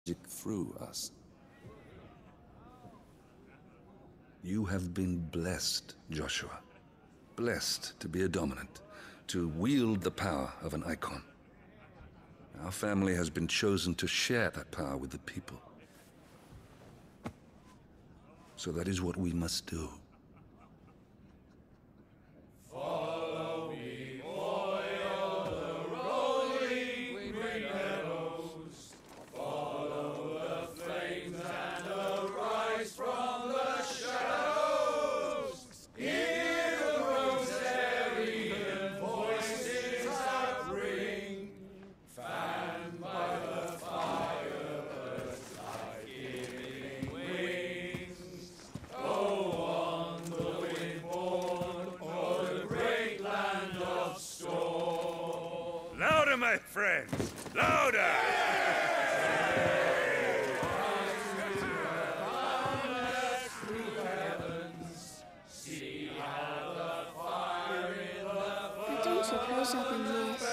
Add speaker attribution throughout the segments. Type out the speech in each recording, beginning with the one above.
Speaker 1: through us. You have been blessed, Joshua. Blessed to be a dominant, to wield the power of an icon. Our family has been chosen to share that power with the people. So that is what we must do.
Speaker 2: Louder, my friends! Louder!
Speaker 3: I don't suppose I've been missed.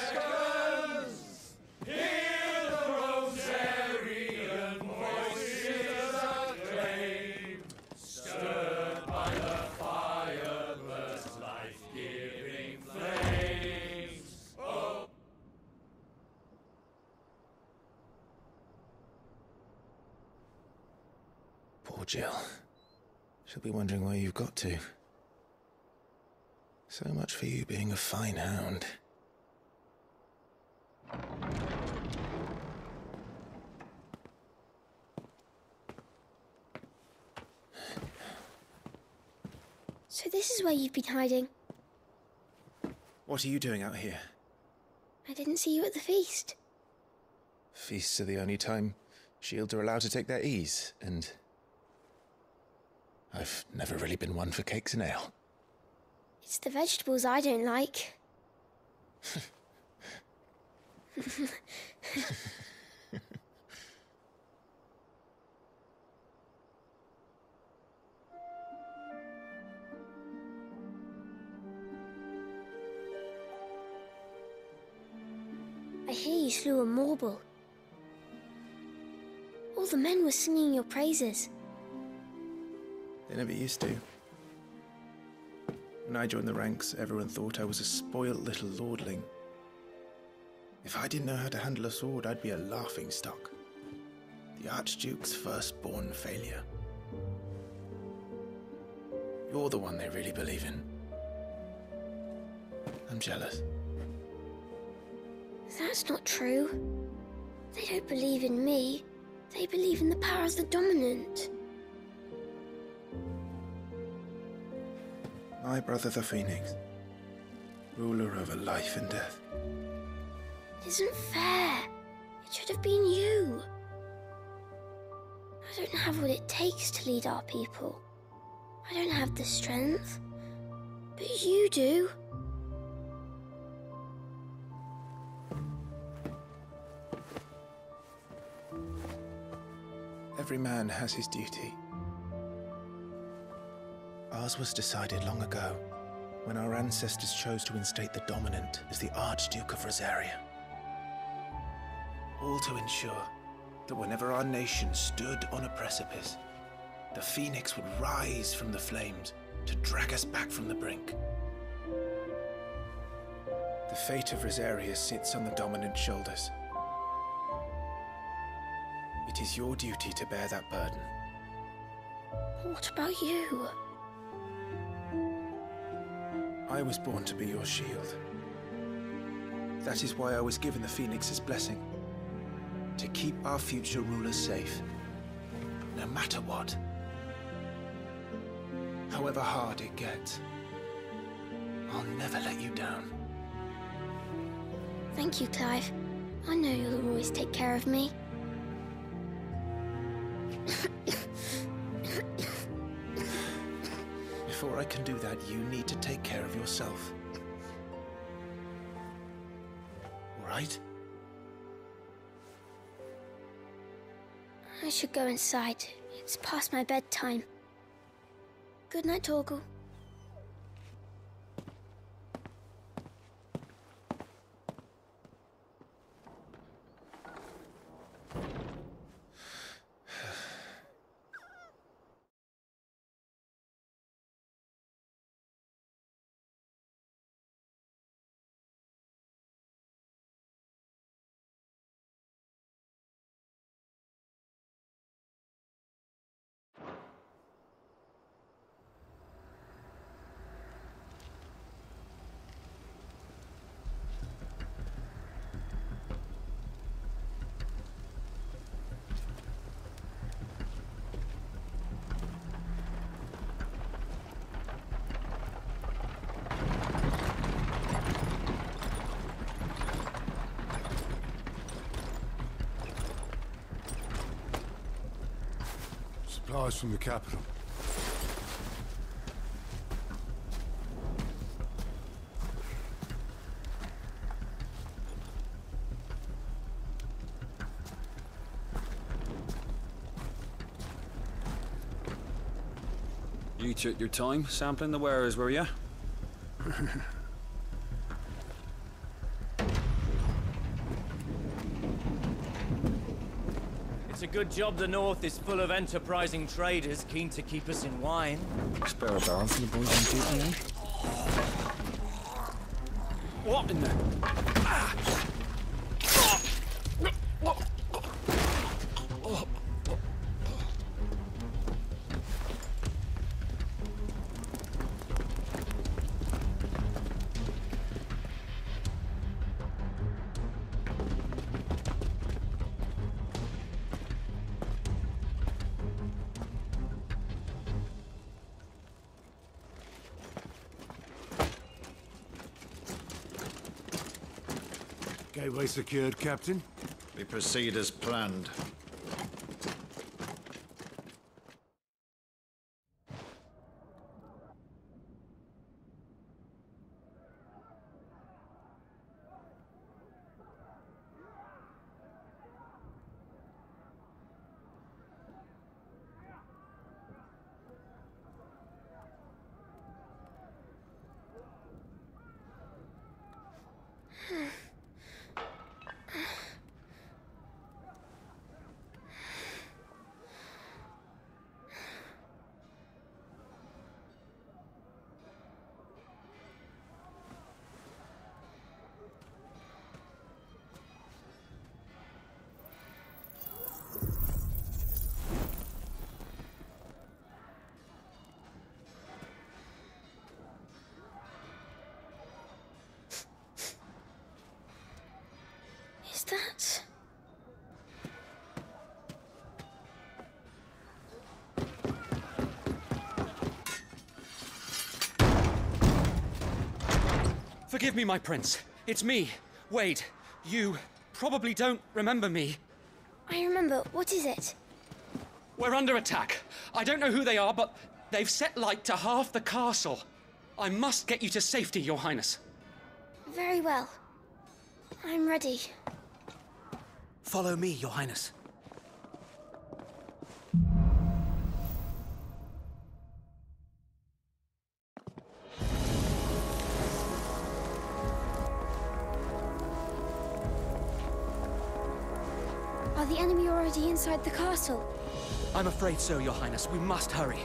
Speaker 4: Poor Jill. She'll be wondering where you've got to. So much for you being a fine hound.
Speaker 3: So this is where you've been hiding.
Speaker 4: What are you doing out here?
Speaker 3: I didn't see you at the feast.
Speaker 4: Feasts are the only time shields are allowed to take their ease, and I've never really been one for cakes and ale.
Speaker 3: It's the vegetables I don't like. I hear you slew a Morble. All the men were singing your praises.
Speaker 4: They never used to. When I joined the ranks, everyone thought I was a spoilt little lordling. If I didn't know how to handle a sword, I'd be a laughingstock. The Archduke's firstborn failure. You're the one they really believe in. I'm jealous.
Speaker 3: That's not true. They don't believe in me. They believe in the power of the dominant.
Speaker 4: My brother the Phoenix, ruler over life and death.
Speaker 3: It isn't fair. It should have been you. I don't have what it takes to lead our people. I don't have the strength. But you do.
Speaker 4: Every man has his duty. Ours was decided long ago, when our ancestors chose to instate the dominant as the Archduke of Rosaria. All to ensure that whenever our nation stood on a precipice, the Phoenix would rise from the flames to drag us back from the brink. The fate of Rosaria sits on the dominant's shoulders. It is your duty to bear that burden.
Speaker 3: What about you?
Speaker 4: I was born to be your shield. That is why I was given the Phoenix's blessing. To keep our future rulers safe. No matter what. However hard it gets. I'll never let you down.
Speaker 3: Thank you, Clive. I know you'll always take care of me.
Speaker 4: Before I can do that, you need to take care of yourself. All right?
Speaker 3: I should go inside. It's past my bedtime. Good night, Torgal.
Speaker 5: Supplies from the capital.
Speaker 6: You took your time sampling the wares, were ya?
Speaker 7: It's a good job the North is full of enterprising traders keen to keep us in wine.
Speaker 6: Spare a barrel for the boys on duty, eh? What in the...
Speaker 5: Gateway secured, Captain.
Speaker 8: We proceed as planned.
Speaker 3: Is that...
Speaker 9: Forgive me, my prince. It's me, Wade. You probably don't remember me.
Speaker 3: I remember. What is it?
Speaker 9: We're under attack. I don't know who they are, but they've set light to half the castle. I must get you to safety, Your Highness.
Speaker 3: Very well. I'm ready.
Speaker 9: Follow me, Your Highness.
Speaker 3: Are the enemy already inside the castle?
Speaker 9: I'm afraid so, Your Highness. We must hurry.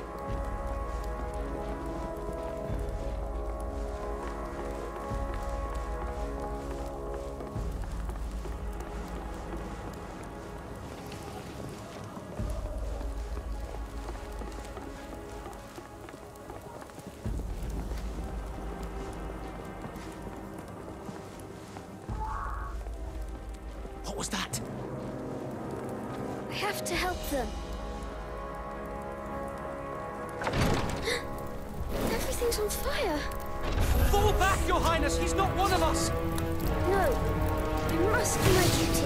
Speaker 9: What was that?
Speaker 3: I have to help them. Everything's on fire.
Speaker 9: Fall back, Your Highness! He's not one of us!
Speaker 3: No, I must do my duty.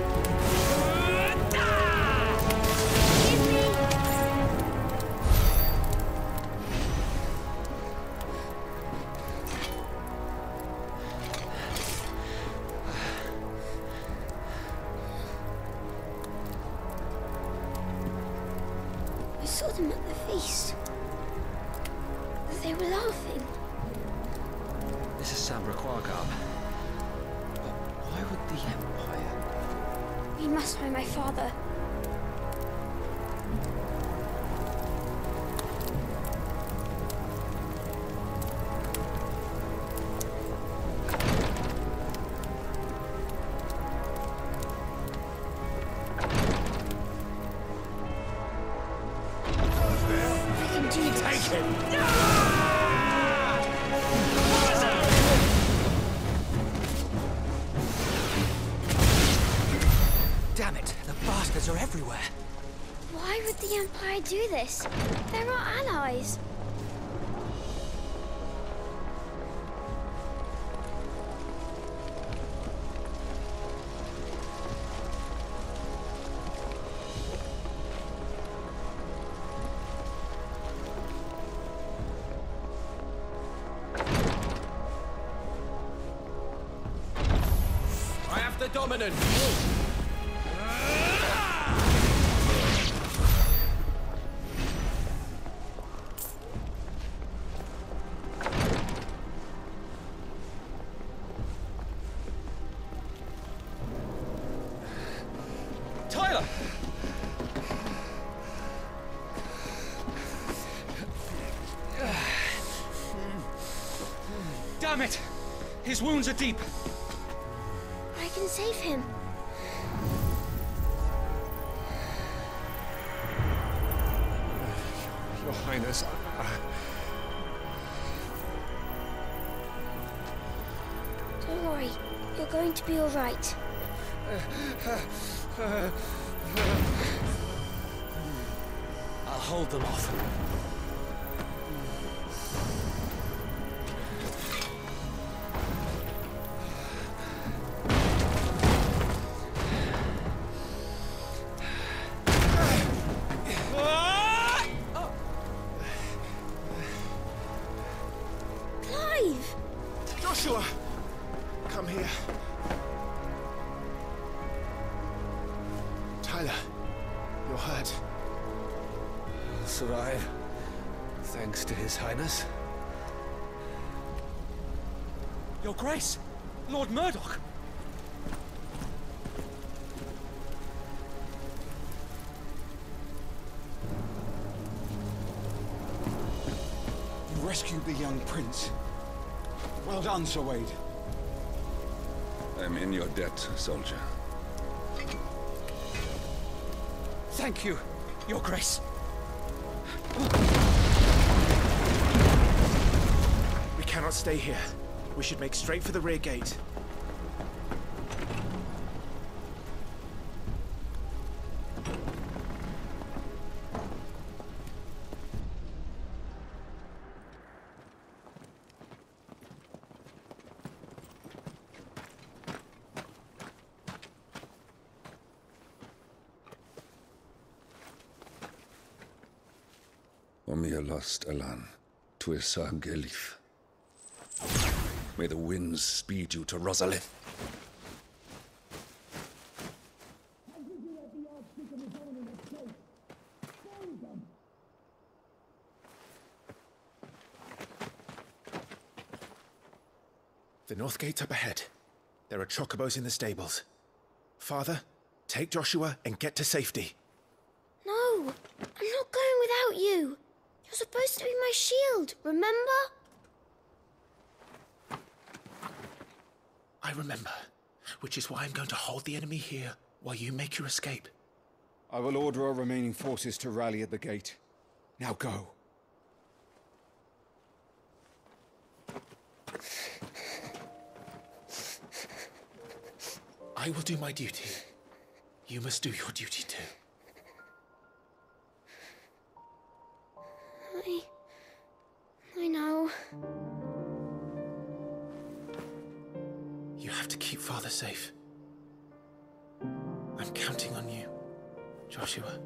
Speaker 3: Give me. I saw them at the feast. They were laughing.
Speaker 6: This is Sabra Quargab. But why would the Empire...
Speaker 3: We must find my father. I can do this.
Speaker 2: Take him!
Speaker 9: Damn it! The bastards are everywhere!
Speaker 3: Why would the Empire do this? They're our allies.
Speaker 9: phenomenon! Tyler! Damn it! His wounds are deep.
Speaker 3: I can save him.
Speaker 5: Your Highness,
Speaker 3: Don't worry. You're going to be all right.
Speaker 7: I'll hold them off.
Speaker 3: Clive!
Speaker 4: Joshua! Come here. Tyler, you're hurt.
Speaker 5: I'll survive. Thanks to His Highness.
Speaker 9: Your Grace! Lord Murdoch!
Speaker 10: You rescued the young prince. Well done, Sir Wade.
Speaker 1: I'm in your debt, soldier.
Speaker 9: Thank you, Your Grace.
Speaker 4: We cannot stay here. We should make straight for the rear gate.
Speaker 1: Omir lost Alan, Tuisa Gelif. May the winds speed you to Rosalith.
Speaker 4: The north gate's up ahead. There are chocobos in the stables. Father, take Joshua and get to safety.
Speaker 3: No, I'm not going without you. You're supposed to be my shield, remember?
Speaker 4: I remember, which is why I'm going to hold the enemy here while you make your escape.
Speaker 10: I will order our remaining forces to rally at the gate. Now go.
Speaker 4: I will do my duty. You must do your duty too.
Speaker 3: I know.
Speaker 4: You have to keep Father safe. I'm counting on you, Joshua.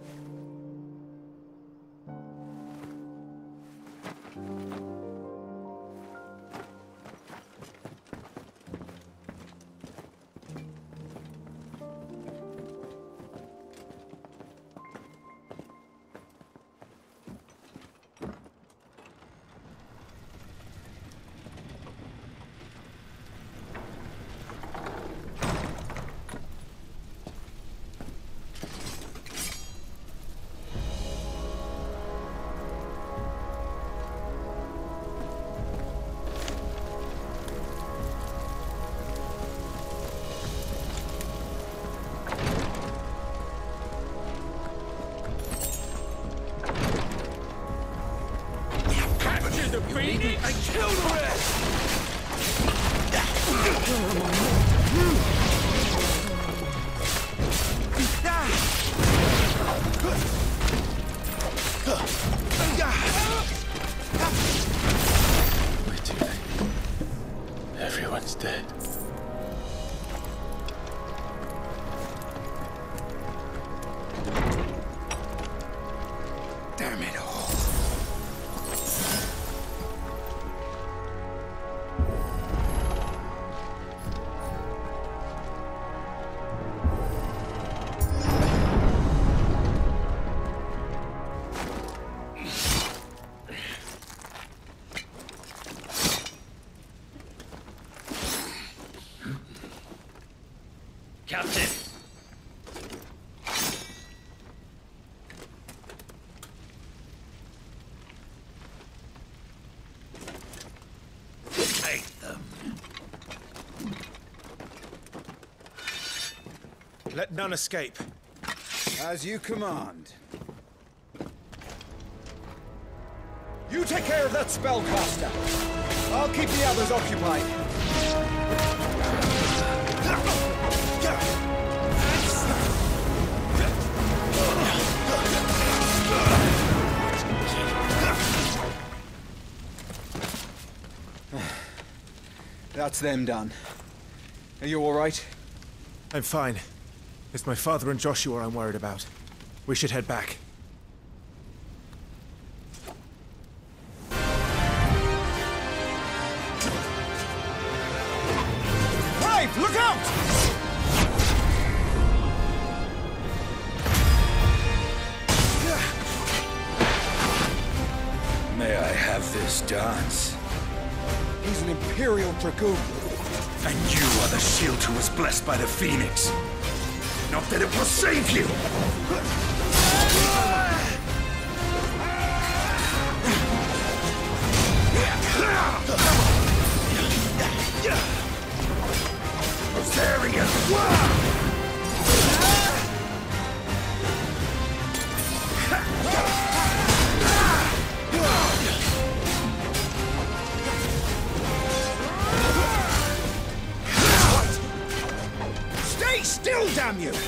Speaker 4: We're too late. Everyone's dead.
Speaker 10: Damn it all.
Speaker 2: Captain! Take them.
Speaker 4: Let none escape.
Speaker 10: As you command. You take care of that spellcaster. I'll keep the others occupied. That's them done. Are you all right?
Speaker 4: I'm fine. It's my father and Joshua I'm worried about. We should head back.
Speaker 10: Clive, look out!
Speaker 5: May I have this dance?
Speaker 10: He's an Imperial Dragoon.
Speaker 5: And you are the shield who was blessed by the Phoenix. Not that it will save you! Rosarian!
Speaker 10: Stay still, damn you!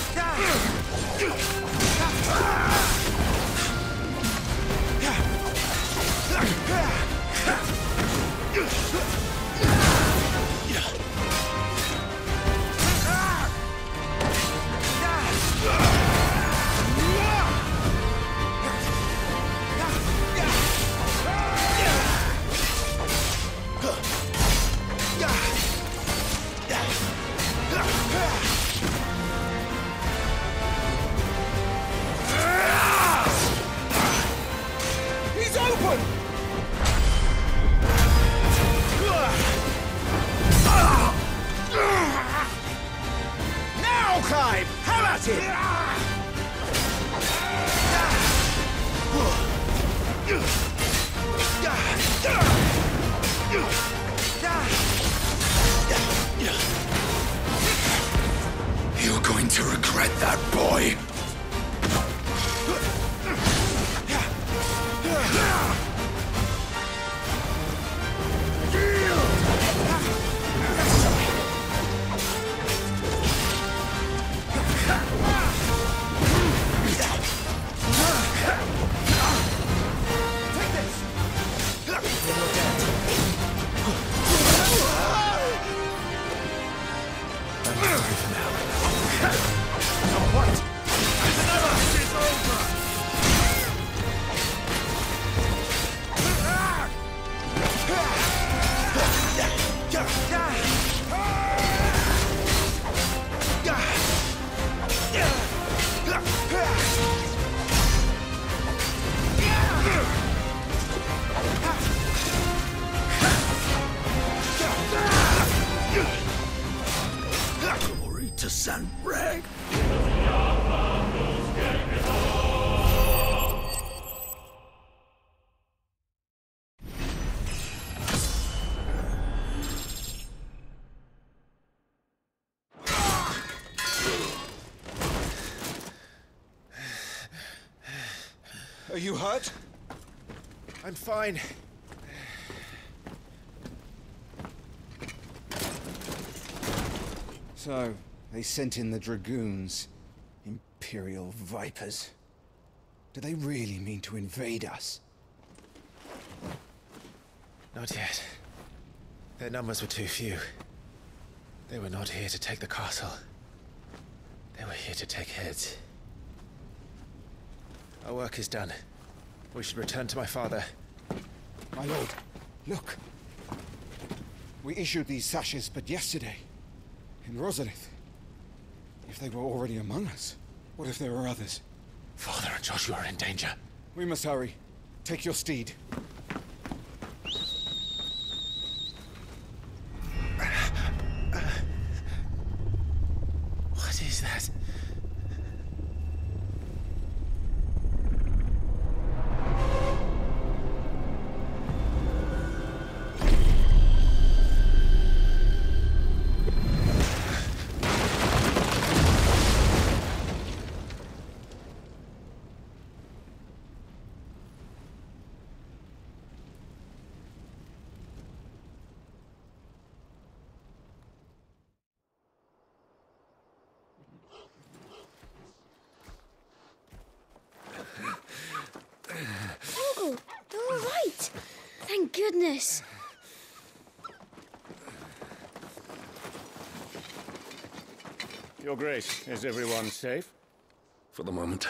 Speaker 10: He's open! Now, Clive! Have at it!
Speaker 5: You're going to regret that, boy! Glory to San Reg!
Speaker 10: Are you hurt?
Speaker 4: I'm fine.
Speaker 10: So, they sent in the Dragoons. Imperial Vipers. Do they really mean to invade us?
Speaker 4: Not yet. Their numbers were too few. They were not here to take the castle. They were here to take heads. Our work is done. We should return to my father.
Speaker 10: My lord, look. We issued these sashes but yesterday. In Rosalith. If they were already among us, what if there were others?
Speaker 4: Father and Joshua are in danger.
Speaker 10: We must hurry. Take your steed.
Speaker 3: Thank goodness.
Speaker 2: Your Grace, is everyone safe?
Speaker 1: For the moment.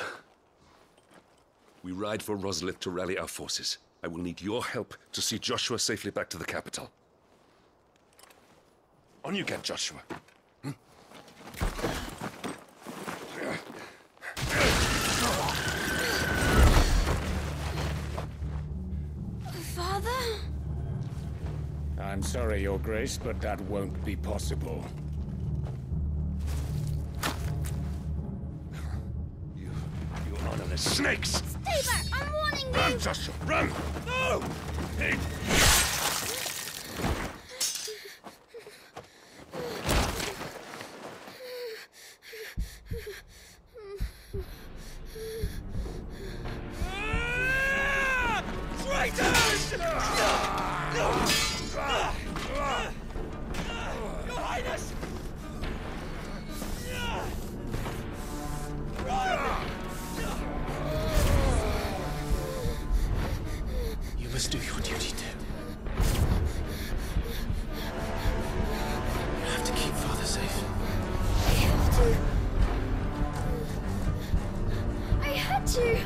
Speaker 1: We ride for Rosalith to rally our forces. I will need your help to see Joshua safely back to the capital. On you get, Joshua.
Speaker 3: Father?
Speaker 2: I'm sorry, Your Grace, but that won't be possible.
Speaker 1: You honorless snakes!
Speaker 3: Stay back! I'm warning you!
Speaker 1: Run, Joshua, run!
Speaker 2: No!
Speaker 7: Traitors! Your Highness!
Speaker 4: You must do your duty too. You have to keep Father safe.
Speaker 3: I have to. I had to.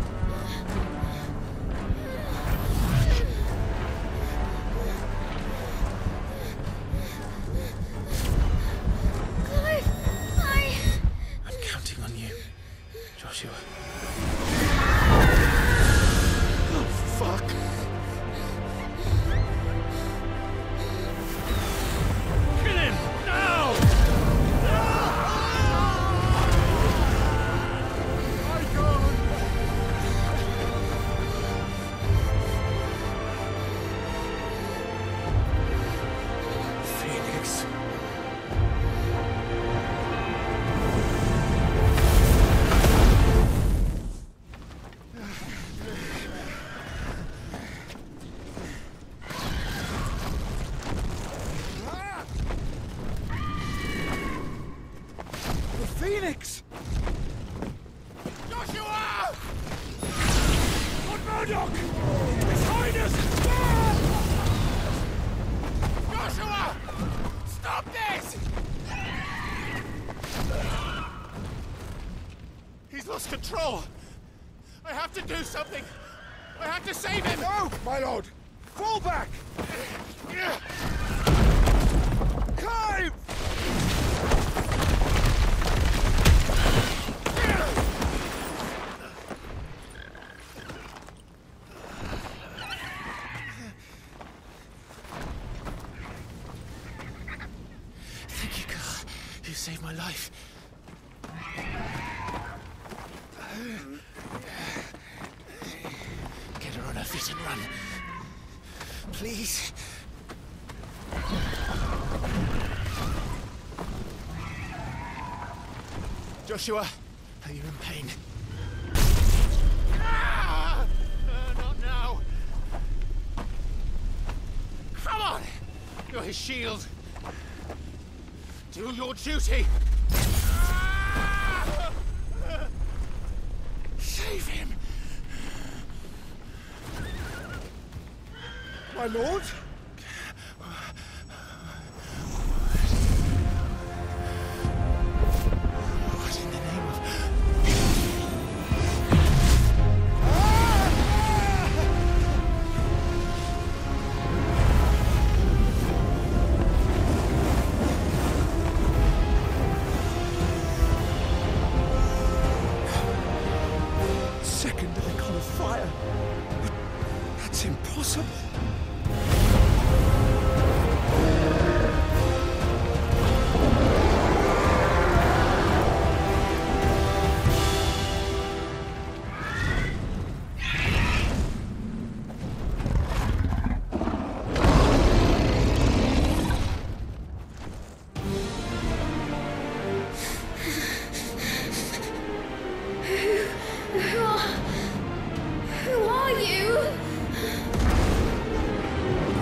Speaker 4: I'm counting on you, Joshua. Oh, fuck!
Speaker 2: Kill him! Now!
Speaker 4: Phoenix.
Speaker 10: The Phoenix!
Speaker 2: Joshua! Lord Murdoch! His Highness! Joshua! Stop this! He's lost control! I have to do something! I have to save him!
Speaker 10: No, my lord! Fall back! Clive!
Speaker 4: Thank you, God. You saved my life. Get her on her feet and run. Please. Joshua, are you in pain?
Speaker 2: Not now! Come on! You're his shield! Do your duty! Save him!
Speaker 10: My lord?
Speaker 4: What in the name of...
Speaker 10: Second icon of fire. But that's impossible.
Speaker 3: Who are you?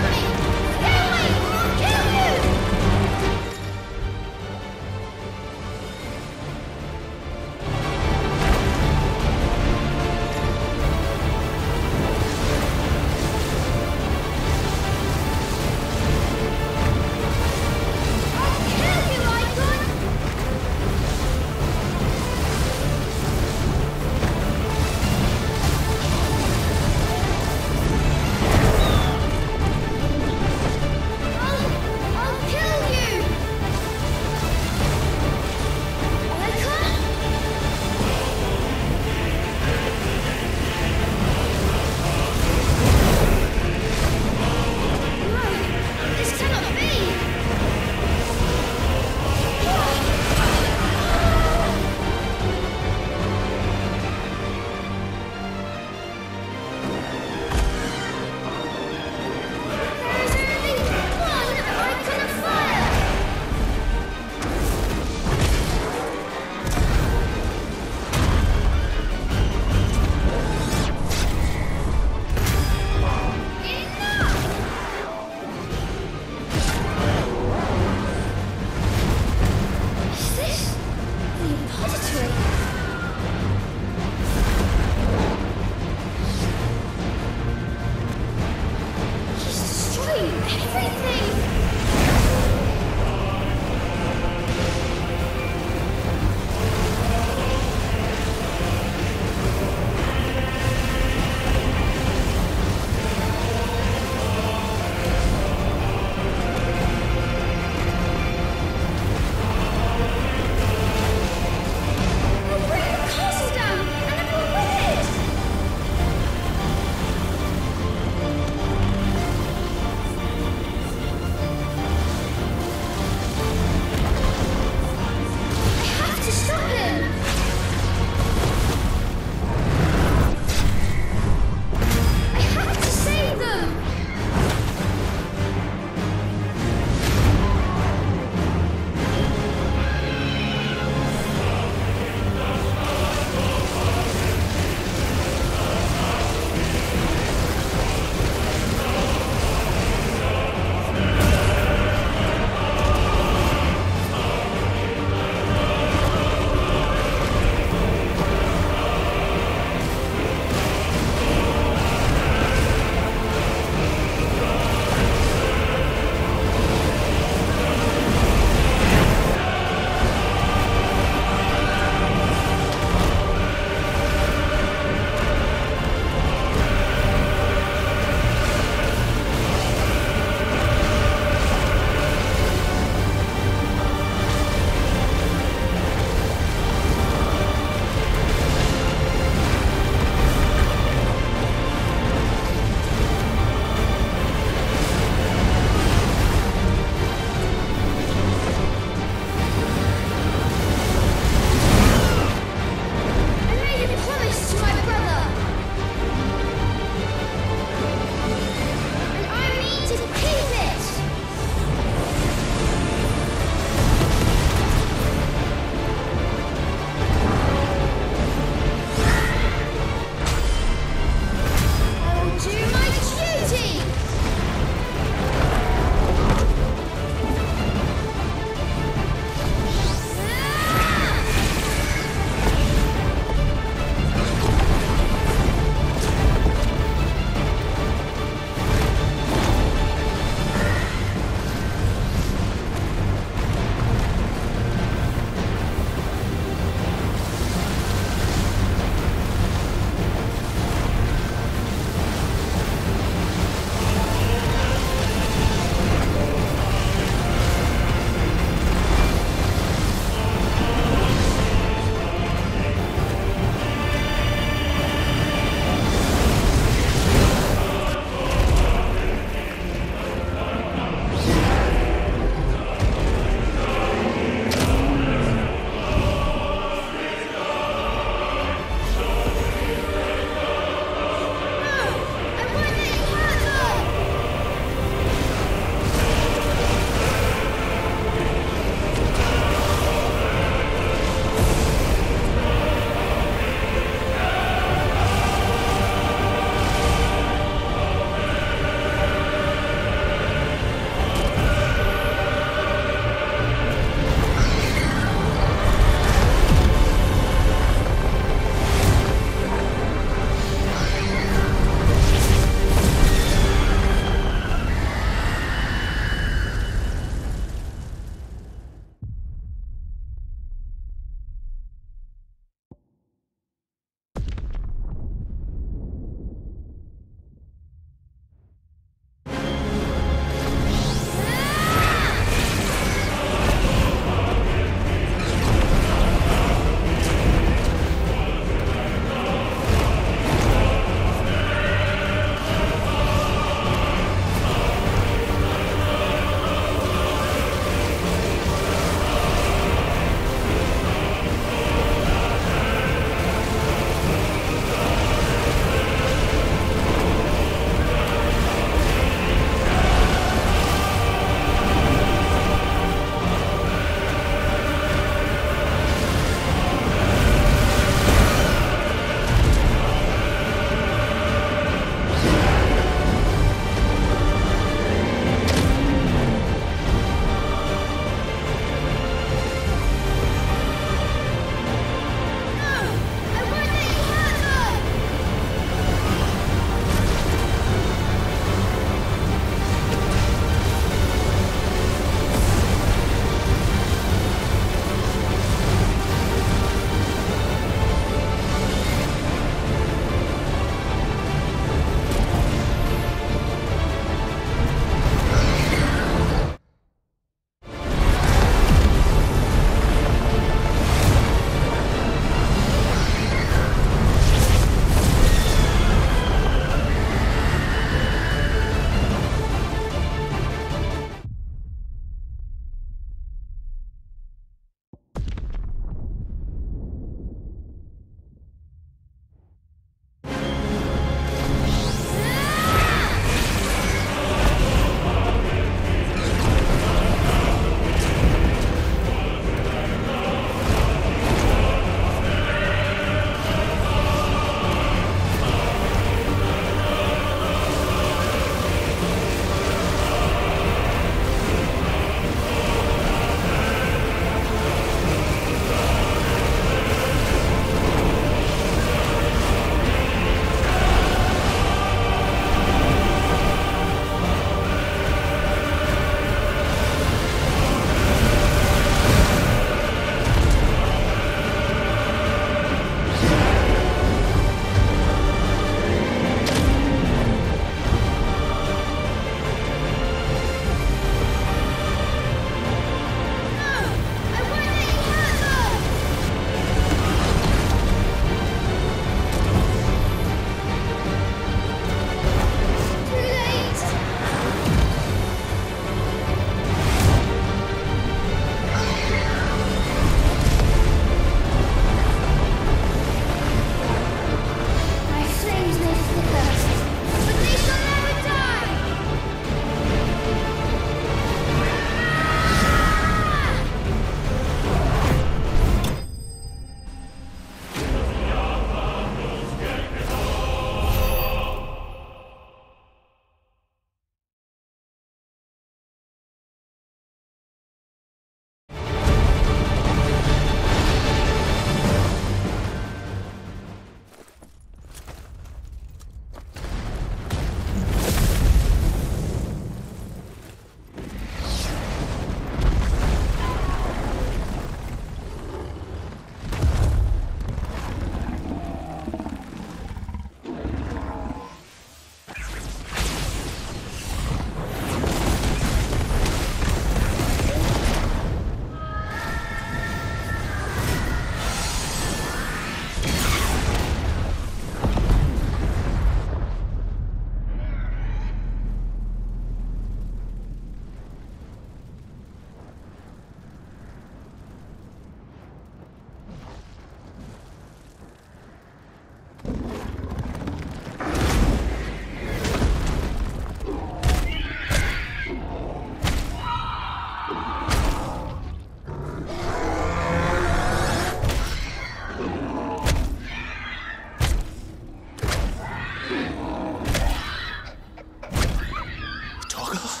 Speaker 2: Toggle?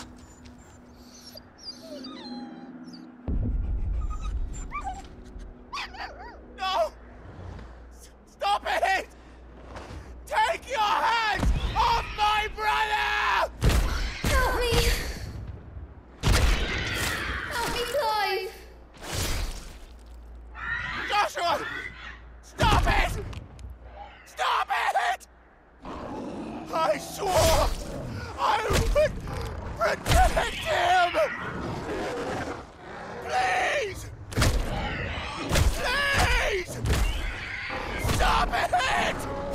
Speaker 2: No! Stop it! Take your hands off my brother!
Speaker 3: Help me! Help me, Clive!
Speaker 2: Joshua! Stop it! Stop it! I swore I would protect him! Please! Please! Stop it!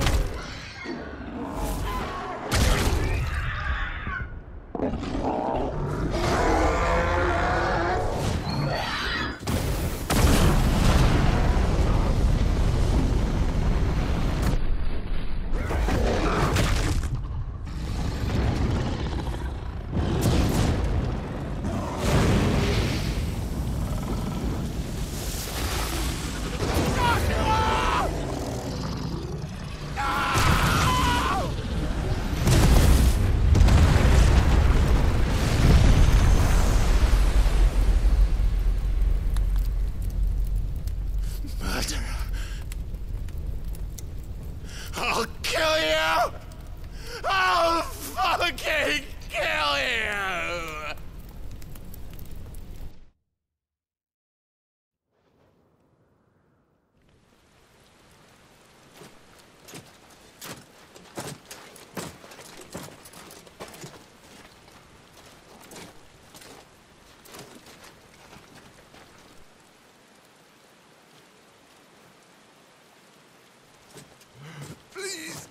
Speaker 2: I'll kill you! I'll fucking kill you! Please!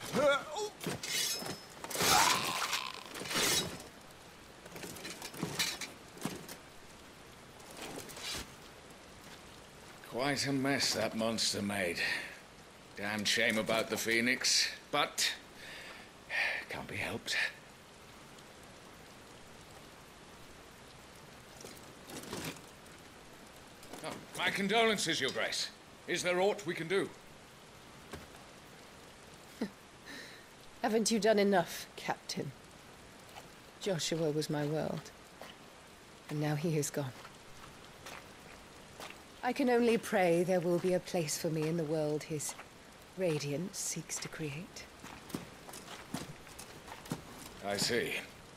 Speaker 5: Quite a mess that monster made. Damn shame about the Phoenix, but can't be helped. Oh, my condolences, Your Grace. Is there aught we can do?
Speaker 11: Haven't you done enough, Captain? Joshua was my world, and now he is gone. I can only pray there will be a place for me in the world his radiance seeks to create.
Speaker 5: I see.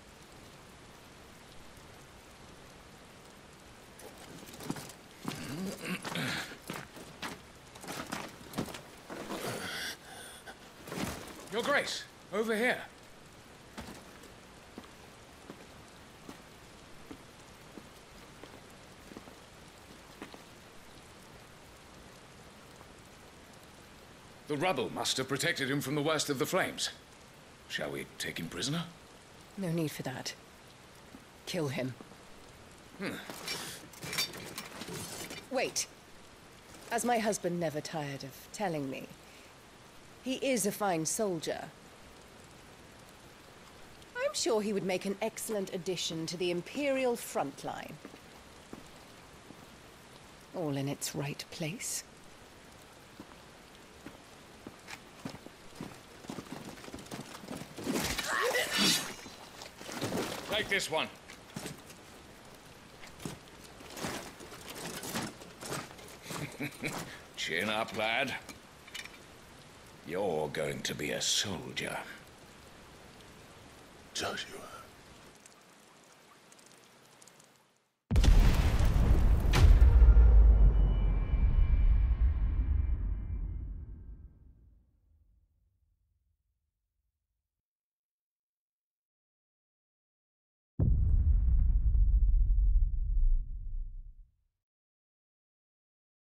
Speaker 5: Your Grace, over here. The rubble must have protected him from the worst of the flames. Shall we take him prisoner?
Speaker 11: No need for that. Kill him. Wait. As my husband never tired of telling me, he is a fine soldier. I'm sure he would make an excellent addition to the Imperial front line. All in its right place.
Speaker 5: Take this one. Chin up, lad. You're going to be a soldier.
Speaker 2: Joshua.